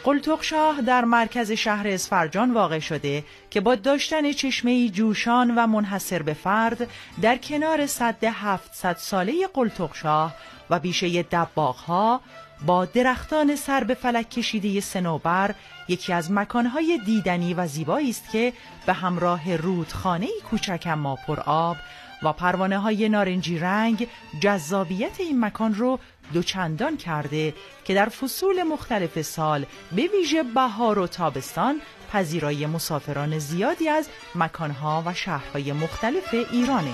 قلتقشاه در مرکز شهر اسفرجان واقع شده که با داشتن چشمه‌ای جوشان و منحصر به فرد در کنار سد 700 ساله قلتقشاه و بیشه دباغ‌ها با درختان سر به فلک کشیده صنوبر یکی از مکانهای دیدنی و زیبایی است که به همراه رودخانه‌ای کوچک اما پرآب و پروانه‌های نارنجی رنگ جذابیت این مکان رو دوچندان کرده که در فصول مختلف سال به ویژه بهار و تابستان پذیرای مسافران زیادی از مکانها و شهرهای مختلف ایرانه.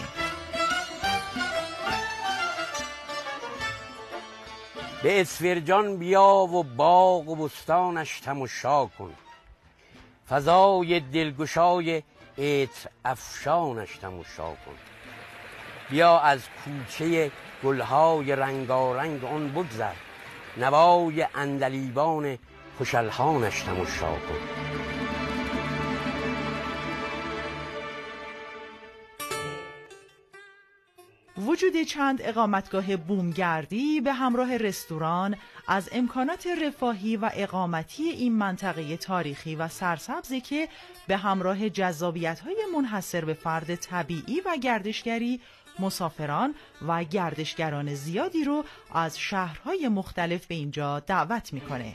به اسفرجان بیا و باغ و بستانش تماشا کن، فضای دلگشای عطر افشانش تماشا کن. بیا از کوچه گلهای رنگارنگ آن بگذر، نوای عندلیبان خوش الحانش تماشا کن. وجود چند اقامتگاه بومگردی به همراه رستوران از امکانات رفاهی و اقامتی این منطقه تاریخی و سرسبزی که به همراه جذابیت‌های منحصر به فرد طبیعی و گردشگری مسافران و گردشگران زیادی رو از شهرهای مختلف به اینجا دعوت میکنه.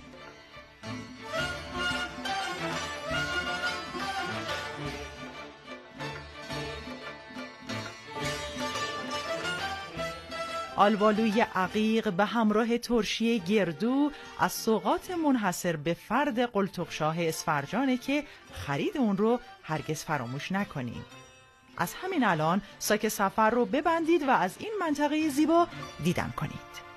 آلبالوی عقیق به همراه ترشی گردو از سوغات منحصر به فرد قلتقشاه اسفرجانه که خرید اون رو هرگز فراموش نکنیم. از همین الان ساک سفر رو ببندید و از این منطقه زیبا دیدن کنید.